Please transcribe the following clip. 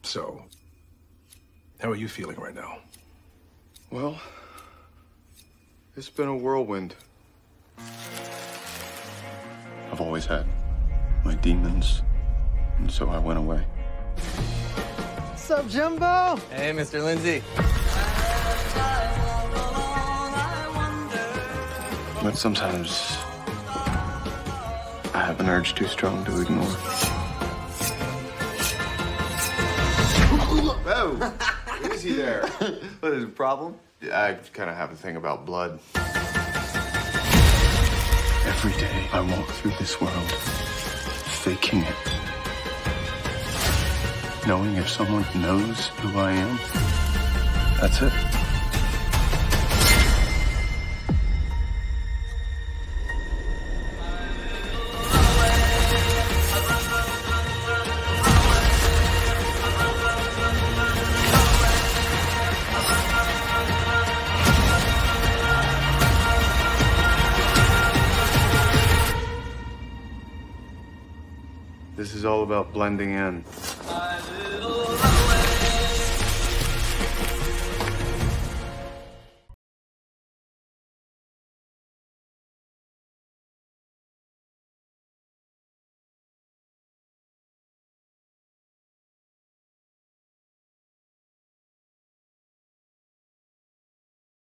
So, how are you feeling right now? Well, it's been a whirlwind. I've always had my demons, and so I went away. What's up, Jumbo? Hey, Mr. Lindsay. But sometimes I have an urge too strong to ignore. Whoa! Easy there. What is the problem? I kind of have a thing about blood. Every day I walk through this world, faking it. Knowing if someone knows who I am, that's it. This is all about blending in.